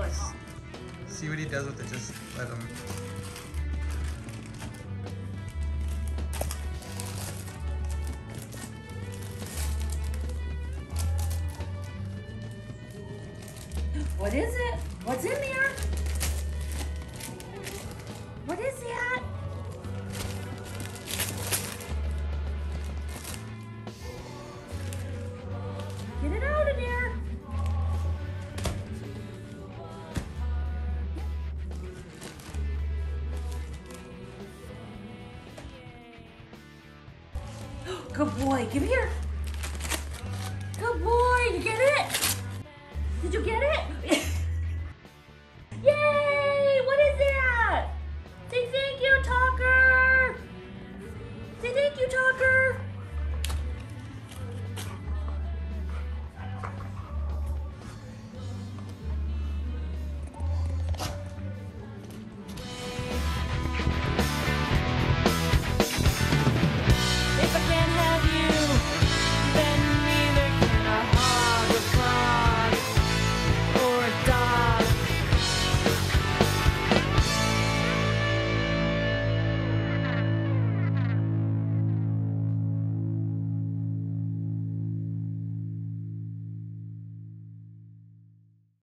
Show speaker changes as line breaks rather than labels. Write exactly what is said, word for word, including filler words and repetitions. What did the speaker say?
Let's see what he does with it. Just let him.
What is it? What's in there? What is that? Get it out of there. Good boy. Give here. Good boy. You get it? Did you get it?